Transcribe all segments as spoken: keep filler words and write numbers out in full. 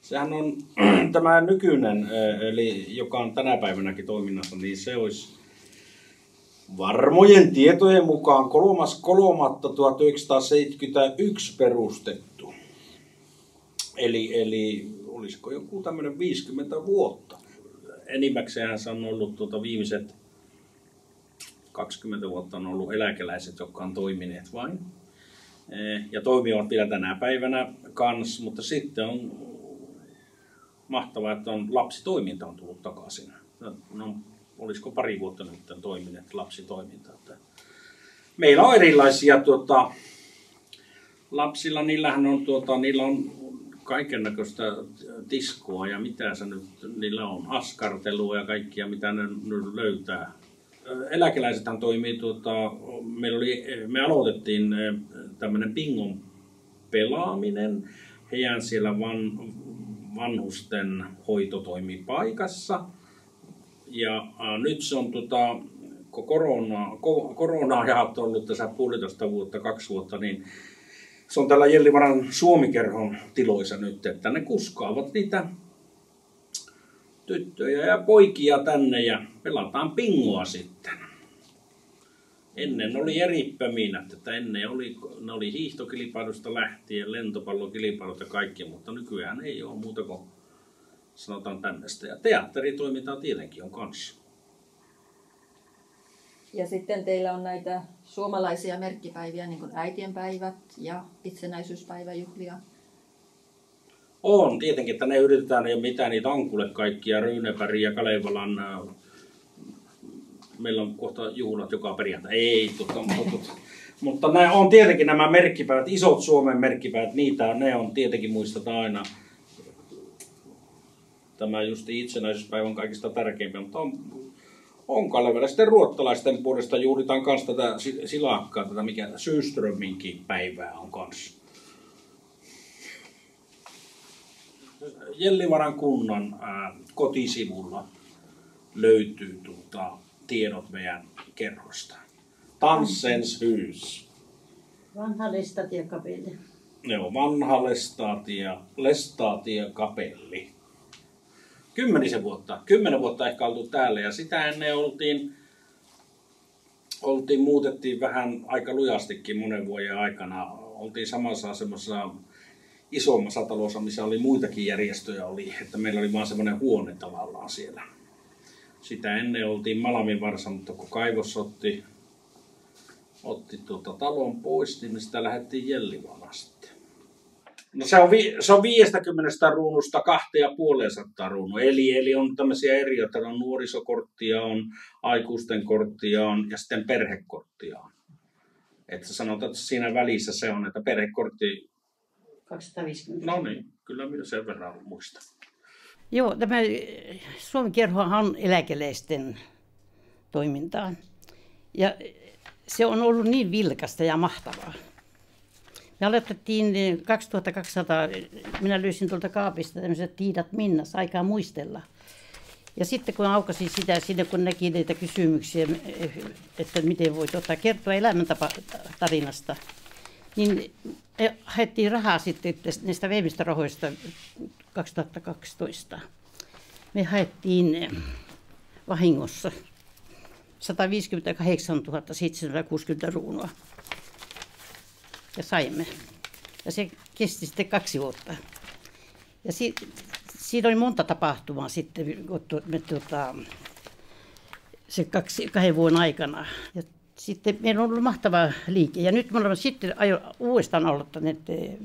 Sehän on tämä nykyinen, eli joka on tänä päivänäkin toiminnassa, niin se olisi varmojen tietojen mukaan kolmas kolmatta tuhatyhdeksänsataaseitsemänkymmentäyksi perustettu. Eli, eli olisiko joku tämmöinen viisikymmentä vuotta. Enimmäkseen se on ollut tuota viimeiset kaksikymmentä vuotta on ollut eläkeläiset, jotka on toimineet vain. Ja toimivat vielä tänä päivänä kans, mutta sitten on mahtavaa, että on lapsitoiminta on tullut takaisin. No, olisiko pari vuotta nyt toimineet lapsitoiminta. Meillä on erilaisia tuota, lapsilla, niillähän on, tuota, niillä on kaikennäköistä tiskoa ja mitä se nyt, niillä on askartelua ja kaikkia mitä ne nyt löytää. Eläkeläisethän toimii, tuota, meillä oli, me aloitettiin tämmöinen bingon pelaaminen heidän siellä van, vanhusten hoitotoimipaikassa. Ja äh, nyt se on, tuota, kun korona, ko, korona on ollut tässä puolitoista vuotta, kaksi vuotta, niin se on tällä Jellivaran Suomikerhon tiloissa nyt, että ne kuskaavat niitä tyttöjä ja poikia tänne ja pelataan bingoa sitten. Ennen oli eri pöminät, että ennen oli, ne oli hiihtokilpailusta lähtien, lentopallokilpailut ja kaikki, mutta nykyään ei ole muuta kuin sanotaan tämmöistä. Ja teatteritoimintaa tietenkin on kanssa. Ja sitten teillä on näitä suomalaisia merkkipäiviä, niin kuin äitienpäivät ja itsenäisyyspäiväjuhlia. On tietenkin, että ne yritetään, ja mitä niitä on kuule kaikkia, Ryyneberg ja Kalevalan. Meillä on kohta juhlat joka perjantai. Ei, tota, mutta, mutta nämä on tietenkin nämä merkkipäivät, isot Suomen merkkipäivät, niitä ne on tietenkin muistetaan aina. Tämä just itsenäisyyspäivä on kaikista tärkeimpiä, mutta on, on kalevaläisten ruottalaisten puolesta juhlitaan myös tätä silakkaa, tätä mikä Syyströminkin päivää on kanssa. Jellivaran kunnan ää, kotisivulla löytyy tuota, tiedot meidän kerhosta. Tansens hus. Vanha Lestatia-kapelli. Joo, vanha Lestatia, Lestatia-kapelli. Kymmenisen vuotta, kymmenen vuotta ehkä oltu täällä ja sitä ennen oltiin, oltiin muutettiin vähän aika lujastikin monen vuoden aikana. Oltiin samassa semmoisessa isommassa talossa, missä oli muitakin järjestöjä, oli, että meillä oli vaan semmoinen huone tavallaan siellä. Sitä ennen oltiin Malminvarsa, mutta kun kaivos otti, otti tuota talon pois, niin sitä lähdettiin Jellivalaan sitten. No se on, vi, se on viidestäkymmenestä ruunusta kahteen ja puoleen sataan ruunua. Eli, eli on tämmöisiä eri, että on nuorisokorttia, on aikuisten korttia on, ja sitten perhekorttia on. Että sanotaan, että siinä välissä se on, että perhekortti... kaksisataaviisikymmentä. No niin, kyllä minä sen verran muistan. Joo, tämä Suomi-kerhohan on eläkeläisten toimintaa. Ja se on ollut niin vilkasta ja mahtavaa. Me aloitettiin kaksituhattakaksisataa, minä löysin tuolta kaapista tämmöiset Tiidat Minnas, aikaa muistella. Ja sitten kun aukasin sitä, sinne kun näki niitä kysymyksiä, että miten voit ottaa kertoa elämäntarinasta, niin haettiin rahaa sitten näistä viimeistä rahoista kaksituhattakaksitoista. Me haettiin vahingossa sataviisikymmentäkahdeksantuhatta seitsemänsataakuusikymmentä ruunua. Ja saimme. Ja se kesti sitten kaksi vuotta. Ja si, siinä oli monta tapahtumaa sitten me, tuota, se kaksi, kahden vuoden aikana. Ja sitten meillä on ollut mahtava liike. Ja nyt me olemme sitten ajo, uudestaan aloittaneet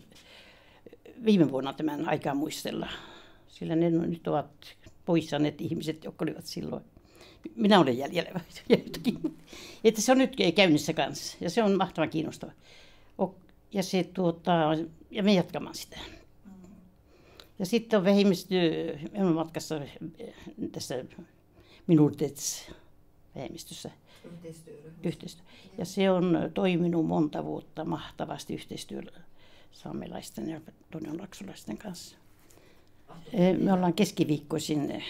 viime vuonna tämän aikaa muistella. Sillä ne nyt ovat poissa ne ihmiset, jotka olivat silloin. Minä olen jäljellä jotakin. Että se on nyt käynnissä kanssa. Ja se on mahtavan kiinnostava. Ja, se, tuota, ja me jatkamaan sitä. Ja sitten on vähemmisty, me olemme matkassa tässä Minultets vähemmistössä. Yhteistyö. Ja se on toiminut monta vuotta mahtavasti yhteistyöllä saamelaisten ja tornionlaksolaisten kanssa. Me ollaan keskiviikkoisin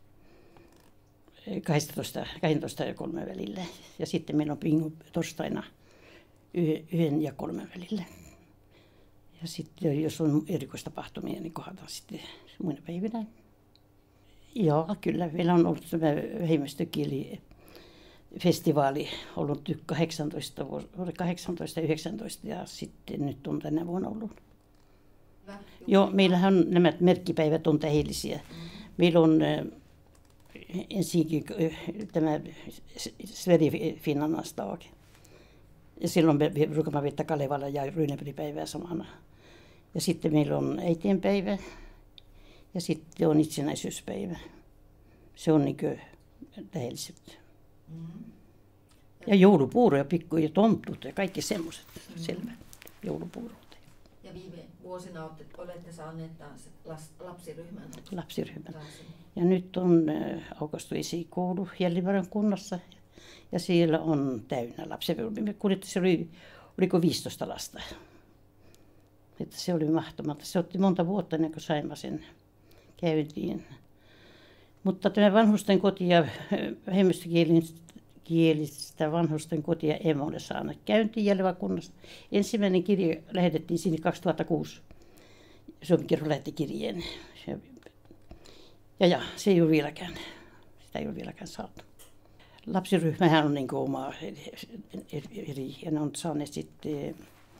kaksitoista ja kolme välillä. Ja sitten meillä on bingo torstaina yhden ja kolmen välillä. Ja sitten jos on erikoistapahtumia, niin kohdataan sitten muina päivinä. Joo, kyllä. Meillä on ollut tämä vähemmistökielifestivaali ollut kahdeksantoista, kahdeksantoista yhdeksäntoista ja sitten nyt on tänä vuonna ollut. Hyvä. Joo, meillähän on nämä merkkipäivät on tähdellisiä. Meillä on äh, ensinnäkin äh, tämä Sverigefinnarnas dag. Ja silloin me ruukamme viettää Kalevala ja Rynäpelipäivää samana. Ja sitten meillä on äitienpäivä ja sitten on itsenäisyyspäivä. Se on niin kuin tähdelliset. Mm. Ja joulupuuro ja pikku ja tontut ja kaikki semmoiset. Mm. Selvä. Joulupuuro. Ja viime vuosina olette, olette saaneet taas lapsiryhmän. Lapsiryhmän. Ja nyt on äh, Aukastu esikoulu Jällivaran kunnassa. Ja siellä on täynnä lapsia. Me kuulitte, se oli, oliko viisitoista lasta. Että se oli mahtamatta. Se otti monta vuotta ennen kuin saimme sen käyntiin. Mutta tämä vanhusten koti ja vähemmistökielistä vanhusten kotia emme ole saaneet käyntiin Jällivaran kunnassa. Ensimmäinen kirje lähetettiin sinne kaksituhattakuusi. Suomen kirkko lähetti kirjeen. Ja, ja se ei ole vieläkään. Sitä ei ole vieläkään saatu. Lapsiryhmähän on niin kuin oma eri, ja ne on saaneet sitten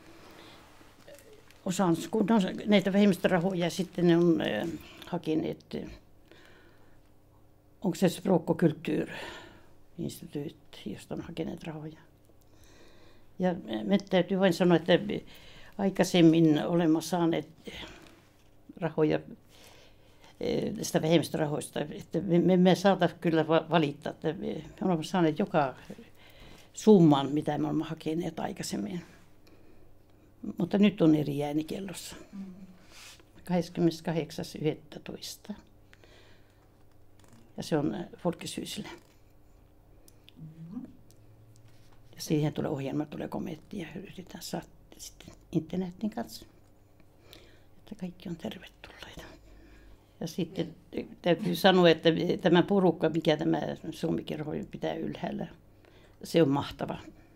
osaan, kun on näitä vähemmistörahoja, sitten ne on äh, hakeneet, onko se Språkkultuurinstituut, josta on hakeneet rahoja. Ja me täytyy vain sanoa, että aikaisemmin olemme saaneet rahoja tästä vähemmistörahoista, että me emme saata kyllä valittaa, että me olemme saaneet joka summan, mitä me olemme hakeneet aikaisemmin. Mutta nyt on eri äänikellossa. kahdeskymmeneskahdeksas yhdestoista Ja se on Folkeshusille. Ja siihen tulee ohjelma, tulee kometti ja yritetään saada sitten internetin kanssa, että kaikki on tervetulleita. Ja sitten täytyy sanoa, että tämä porukka, mikä tämä Suomi-kerho pitää ylhäällä, se on mahtava.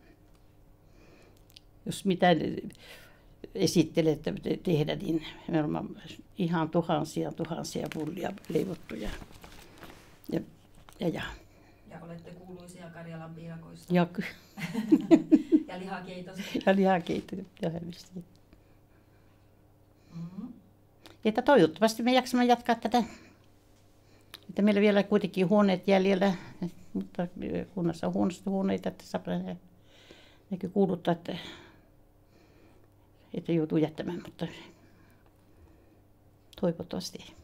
Jos mitä esittelette tehdä, niin me olemme ihan tuhansia tuhansia pullia leivottuja. Ja, ja, ja. ja olette kuuluisia Karjalan piirakoista. Ja, ja lihakeitosta. Ja lihakeitosta. Ja helvisti. Mm-hmm. Että toivottavasti me jaksamme jatkaa tätä. Että meillä vielä kuitenkin huoneet jäljellä, mutta kunnassa on huonosti huoneita, että saa näkyy kuuluttaa, että, että joutuu jättämään, mutta toivottavasti ei.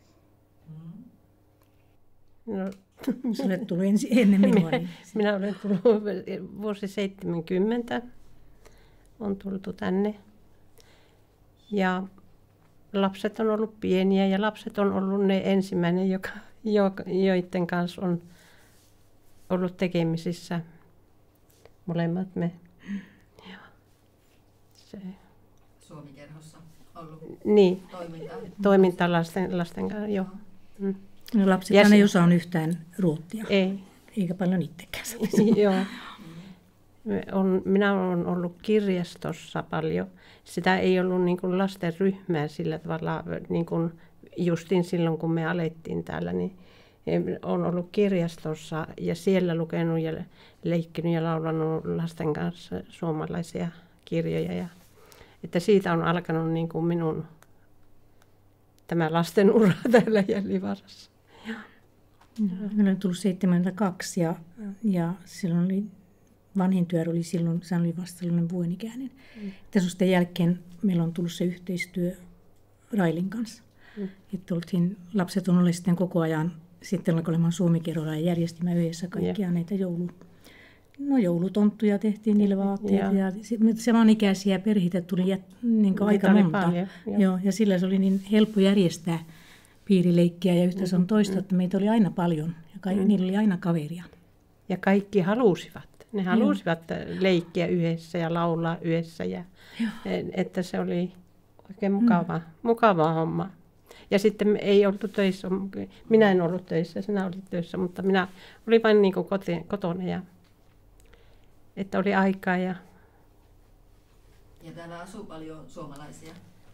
No, sä olet tullut ensi, ennen minua. Niin. Minä olen tullut vuosi seitsemänkymmentä. On tultu tänne. Ja lapset on ollut pieniä ja lapset on ollut ne ensimmäinen, joka, joiden kanssa on ollut tekemisissä. Molemmat me. Ja se. Suomi-kerhossa ollut niin, toimintaa. Toiminta lasten, lasten kanssa, joo. Mm. No lapsethan ei osaa yhtään ruottia. Ei. Eikä paljon itsekään. Joo. On, minä olen ollut kirjastossa paljon. Sitä ei ollut niin kuin lastenryhmää sillä tavalla, niin kuin justin silloin kun me alettiin täällä, niin olen ollut kirjastossa ja siellä lukenut ja leikkinyt ja laulanut lasten kanssa suomalaisia kirjoja. Ja, että siitä on alkanut niin kuin minun tämä lasten ura täällä Jällivarassa. Minä olen tullut seitsemänkymmentäkaksi ja, ja silloin oli vanhin työ oli silloin, se oli vasta sellainen vuonikäinen. Mm. Tässä jälkeen meillä on tullut se yhteistyö Railin kanssa. Mm. Että oltiin, lapset on olleet sitten koko ajan sitten alkoi olemaan Suomi-kerholla ja järjestimme yhdessä kaikkia yeah. näitä joulu, no, joulutonttuja tehtiin niille vaatteet. Yeah. Ja samanikäisiä perheitä tuli jät, niin aika monta. Paljon, Joo, ja sillä se oli niin helppo järjestää piirileikkiä ja yhtä se on toista, että meitä oli aina paljon ja ka- mm. niillä oli aina kaveria. Ja kaikki halusivat. Ne halusivat Joo. leikkiä yhdessä ja laulaa yhdessä. Ja, että se oli oikein mukava, mm. mukava homma. Ja sitten ei oltu töissä. Minä en ollut töissä, sinä olit töissä, mutta minä olin vain niin kuin kotona. Ja, että oli aikaa. Ja, ja täällä asuu paljon suomalaisia?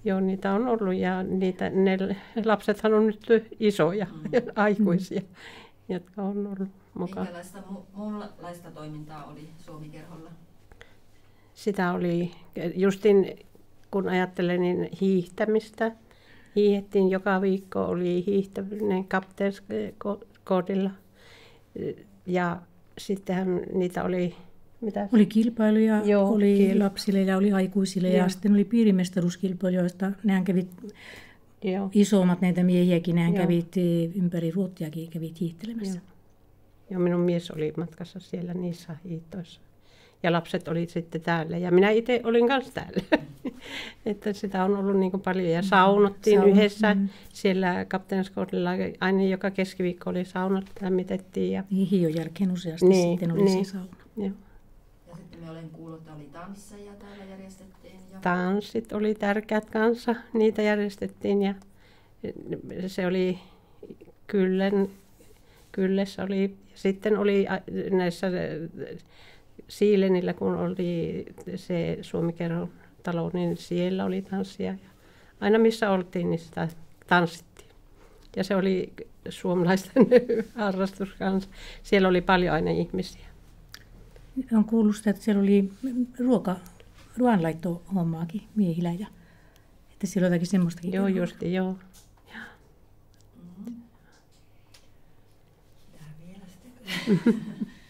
Joo, niitä on ollut ja niitä, ne lapsethan on nyt isoja, mm. aikuisia, jotka on ollut mukaan. Minkälaista mu- muunlaista toimintaa oli Suomi-kerholla? Sitä oli justin, kun ajattelen, niin hiihtämistä. Hiihettiin joka viikko, oli hiihtäminen kapteenskoodilla. Ja sittenhän niitä oli... Mitä? Oli kilpailuja, Joo, oli kil... lapsille ja oli aikuisille Joo. ja sitten oli piirimestaruuskilpailuja, joista nehän kävit Joo. isommat näitä miehiäkin, nehän Joo. kävit ympäri Ruottiakin kävit hiihtelemässä. Joo. Ja minun mies oli matkassa siellä niissä hiihtoissa. Ja lapset oli sitten täällä ja minä itse olin kanssa täällä. Että sitä on ollut niin kuin paljon ja saunottiin Sauna. yhdessä mm. siellä kapteenskoodilla. Aina joka keskiviikko oli saunat, lämmitettiin. Ja... Niin hion jälkeen useasti niin, sitten oli niin. se sauna. Joo. Ja sitten me olen kuullut, että oli tansseja täällä järjestettiin. Ja... Tanssit oli tärkeät kanssa, niitä järjestettiin ja se oli Kyllen, Kyllessä oli, sitten oli näissä Siilenillä, kun oli se Suomi-kerhon talo, niin siellä oli tanssia. Ja aina missä oltiin, niin sitä tanssittiin. Ja se oli suomalaisten harrastus kanssa. Siellä oli paljon aina ihmisiä. On kuullut sitä, että siellä oli ruoka, ruoanlaittohommaakin miehillä. Ja, että siellä on jotakin semmoistakin. Joo, justi, joo. Mm. vielä sitten.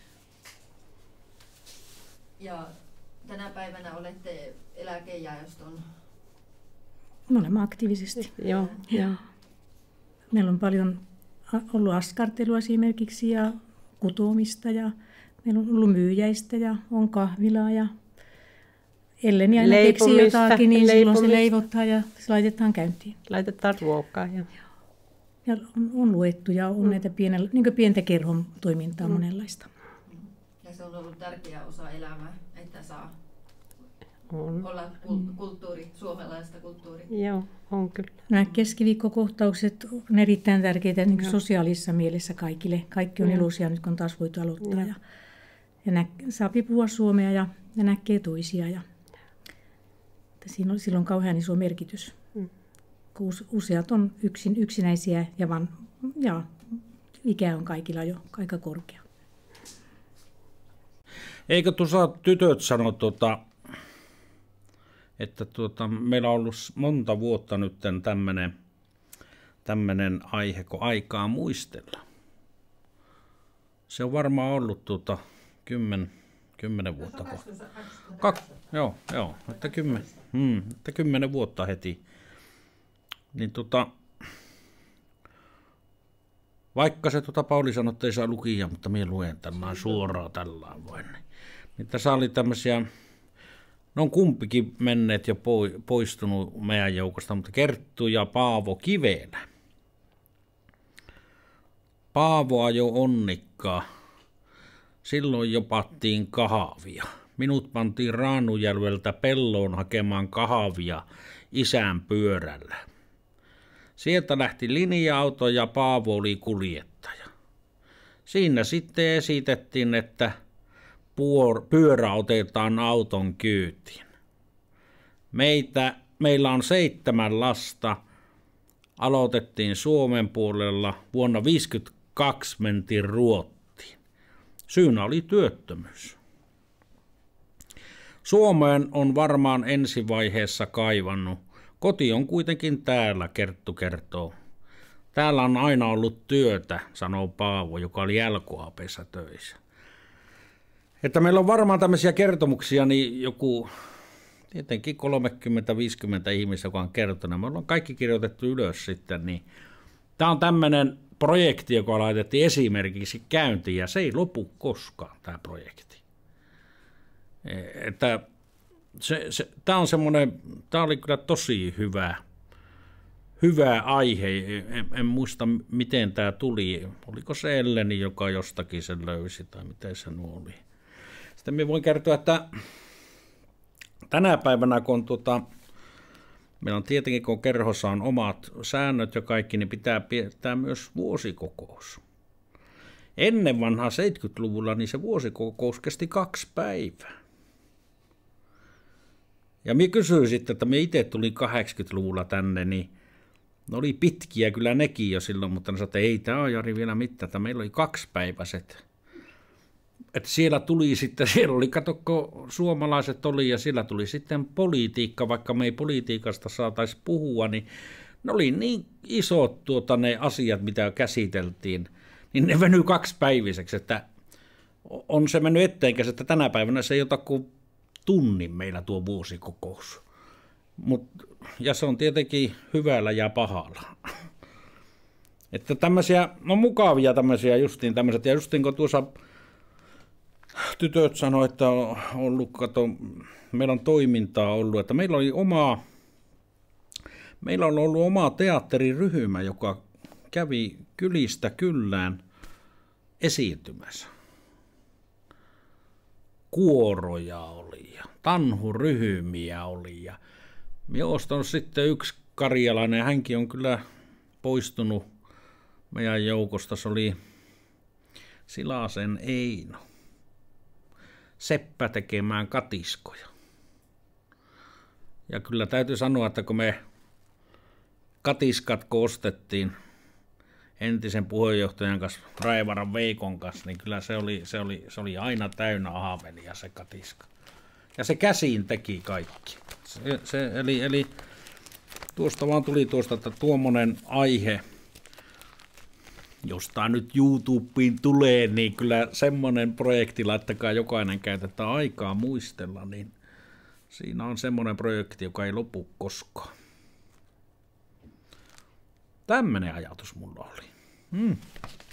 Ja tänä päivänä olette eläkejaoston... Me olemme aktiivisesti. Joo, joo. Meillä on paljon ollut askartelua esimerkiksi ja kutomista ja meillä on ollut myyjäistä ja on kahvilaa ja ellei aina keksi jotakin, niin silloin se leivotaan ja se laitetaan käyntiin. Laitetaan ruokaa. Ja, ja on, on luettu ja on mm. näitä pienellä, niin pientä kerhon toimintaa mm. monenlaista. Ja se on ollut tärkeä osa elämää, että saa on. olla kulttuuri, suomalaista kulttuuria. Joo, on kyllä. Nämä keskiviikkokohtaukset on erittäin tärkeitä niin sosiaalisessa mielessä kaikille. Kaikki on Joo. iloisia nyt, kun taas voitu aloittaa. Joo. Ja, ja nä, saa puhua suomea ja, ja näkee toisia. Ja, siinä on, sillä on kauhean iso merkitys. Mm. Useat on yksin, yksinäisiä ja, van, ja ikä on kaikilla jo aika korkea. Eikö tuossa tytöt sano, tuota, että tuota, meillä on ollut monta vuotta nyt tämmöinen tämmöinen aihe, kun aikaa muistella. Se on varmaan ollut tuota, kymmen, kymmenen vuotta. Kak, joo, joo, että, kymmen, hmm, että kymmenen vuotta heti. Niin tota, vaikka se tuota Pauli sanoi, että ei saa lukia, mutta minä luen tällään suoraan tällään vain. Niin tässä oli tämmöisiä, ne on kumpikin menneet jo poistunut meidän joukosta, mutta Kerttu ja Paavo Kivelä. Paavo ajoi onnikkaa. Silloin jopattiin kahvia. Minut pantiin Raanujärveltä pelloon hakemaan kahvia isän pyörällä. Sieltä lähti linja-auto ja Paavo oli kuljettaja. Siinä sitten esitettiin, että pyörä otetaan auton kyytiin. Meitä, meillä on seitsemän lasta. Aloitettiin Suomen puolella. Vuonna viisikymmentäkaksi mentiin Ruottiin. Syynä oli työttömyys. Suomeen on varmaan ensivaiheessa kaivannut. Koti on kuitenkin täällä, Kerttu kertoo. Täällä on aina ollut työtä, sanoo Paavo, joka oli L K A P:ssä töissä. Että meillä on varmaan tämmöisiä kertomuksia, niin joku tietenkin kolmekymmentä viisikymmentä ihmistä, joka on kertonut. Me ollaan kaikki kirjoitettu ylös sitten. Niin tämä on tämmöinen projekti, joka laitettiin esimerkiksi käyntiin, ja se ei lopu koskaan, tämä projekti. Että se, se, tämä on semmoinen, tämä oli kyllä tosi hyvä, hyvä aihe. En, en muista, miten tämä tuli. Oliko se Elleni, joka jostakin sen löysi, tai miten se nuo oli. Sitten minä voin kertoa, että tänä päivänä, kun tuota, meillä on tietenkin, kun kerhossa on omat säännöt ja kaikki, niin pitää pitää myös vuosikokous. Ennen vanhaa seitsemänkymmentäluvulla niin se vuosikokous kesti kaksi päivää. Ja minä kysyin sitten, että minä itse tulin kahdeksankymmentäluvulla tänne, niin ne oli pitkiä kyllä nekin jo silloin, mutta ne sanoivat, että ei tämä ole Jari vielä mitään, että meillä oli kaksipäiväiset. Että siellä tuli sitten, siellä oli, katsokko, suomalaiset oli ja siellä tuli sitten politiikka, vaikka me ei politiikasta saataisi puhua, niin ne oli niin isot tuota, ne asiat, mitä käsiteltiin, niin ne venyi kaksipäiviseksi, että on se mennyt eteenkäs, että tänä päivänä se ei ota kuin tunnin meillä tuo vuosikokous. Mut, ja se on tietenkin hyvällä ja pahalla. Että tämmöisiä, no mukavia tämmöisiä justiin tämmöiset, ja justiin kun tuossa tytöt sanoi, että on ollut, kato, meillä on toimintaa ollut, että meillä oli oma, meillä on ollut oma teatteriryhmä, joka kävi kylistä kyllään esiintymässä. Kuoroja oli ja tanhuryhmiä oli ja minä olen ostanut sitten yksi karjalainen ja hänkin on kyllä poistunut meidän joukosta. Se oli Silasen Eino. Seppä tekemään katiskoja. Ja kyllä täytyy sanoa, että kun me katiskat koostettiin entisen puheenjohtajan kanssa, Raivaran Veikon kanssa, niin kyllä se oli, se oli, se oli aina täynnä ahvenia se katiska. Ja se käsiin teki kaikki. Se, se, eli, eli tuosta vaan tuli tuosta, että tuommoinen aihe, josta nyt YouTubeen tulee, niin kyllä semmoinen projekti, laittakaa jokainen käytetään aikaa muistella, niin siinä on semmoinen projekti, joka ei lopu koskaan. Tämmöinen ajatus mulla oli. Hmm.